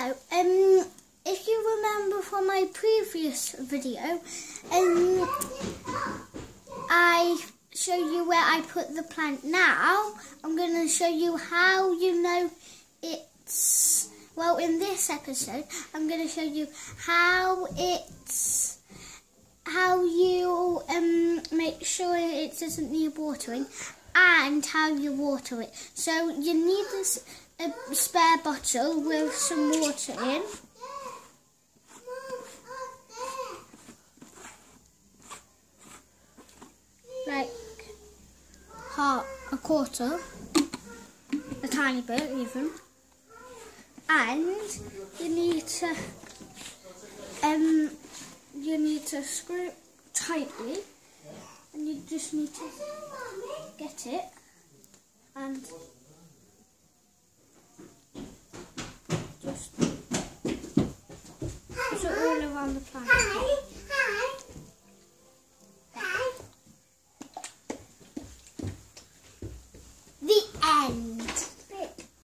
So, if you remember from my previous video, I show you where I put the plant. Now I'm going to show you how you know it's, well, in this episode I'm going to show you how you make sure it doesn't need watering and how you water it. So you need a spare bottle with some water in. Like a quarter, a tiny bit even, and you need to screw it tightly, and you just need to get it and just put it all around the plant.